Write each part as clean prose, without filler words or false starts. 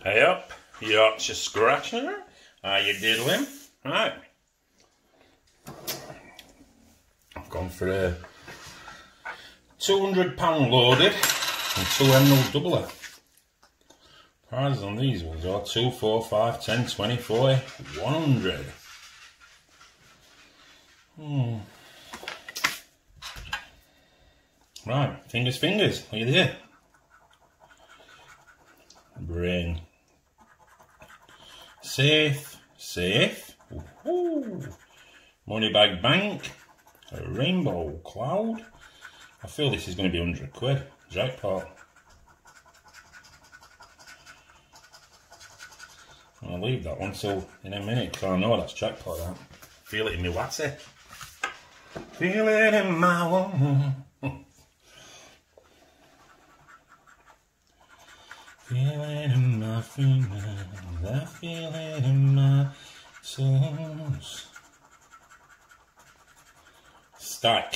Hey up, Yorkshire Scratcher. How you diddling? Right. I've gone for a £200 loaded and 2 emerald doubler. Prizes on these ones are 2, 4, 5, 10, 20, 40, 100. Right, fingers. Look at here. Bring. Safe. Ooh. Moneybag Bank. A rainbow cloud. I feel this is going to be 100 quid. Jackpot. I'll leave that one till in a minute because I know that's jackpot. That. Feel it in my watty. Feel it in my one. Feel it in my fingers, I feel it in my toes. Stack.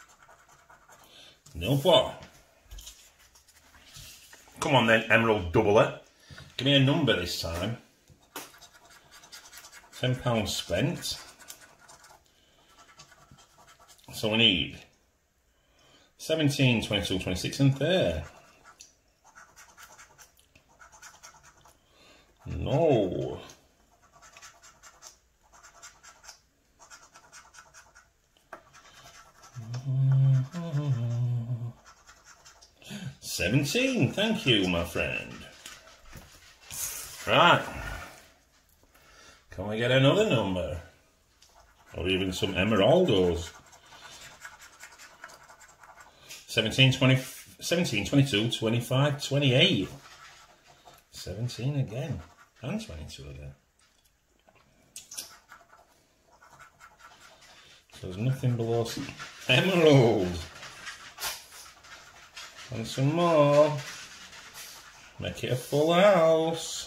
No what? Come on then, emerald doubler. Give me a number this time. £10 spent. So we need 17, 22, 26 and 30. No. $17, thank you, my friend. Right. Can we get another number? Or even some emeraldos? 17, 22, 25, 28. 17 again. And 22 again. So there's nothing below emerald. And some more. Make it a full house.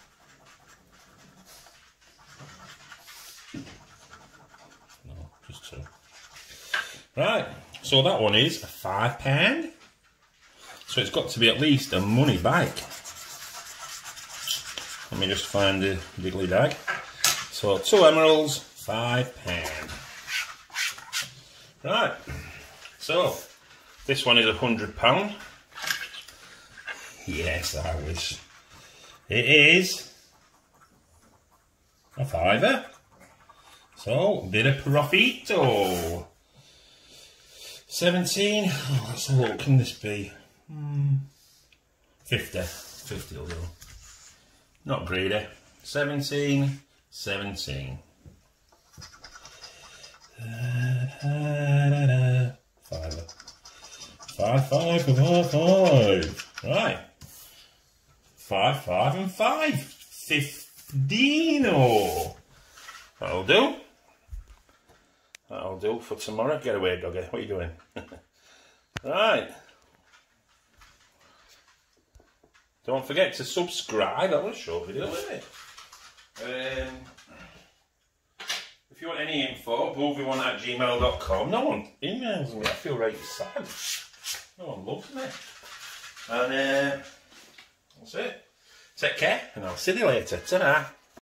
No, just 2. Right, so that one is a £5. So it's got to be at least a money bag. Let me just find the diggly dag. So 2 emeralds, £5. Right, so this one is £100. Yes, I wish. It is a £5. So, bit of profito. 17, oh, let's have a look, what can this be? 50 will do. Not greedy. 17. 5. 5. Right. 5, and 5. 15. That'll do. That'll do for tomorrow. Get away, doggy. What are you doing? Right. Don't forget to subscribe. That was a short video, isn't it? If you want any info, boovie1@gmail.com. No one emails me. I feel right sad. No one loves me. And that's it. Take care, and I'll see you later. Ta-da.